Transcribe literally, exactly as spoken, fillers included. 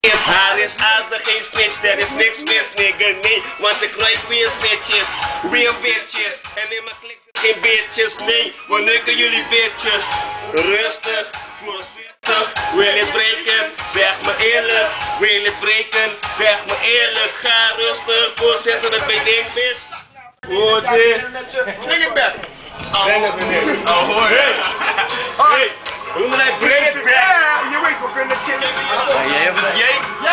Haar is aardig, geen snitch, er is niks mis, nigga, nee. Want ik ruik weer snitches, weer bitches. En in mijn klik zit geen bitches, nee. We neuken jullie bitches. Rustig, voorzichtig, wil je breken? Zeg me eerlijk, wil je breken? Zeg me eerlijk, ga rustig, voorzichtig, dat ben ding mis. Hoor dit. Breng het back. Breng het meneer. Oh hoor. Hey, hoe moet hij brengen? Ja, je weet, we kunnen chillen. Jij was jij?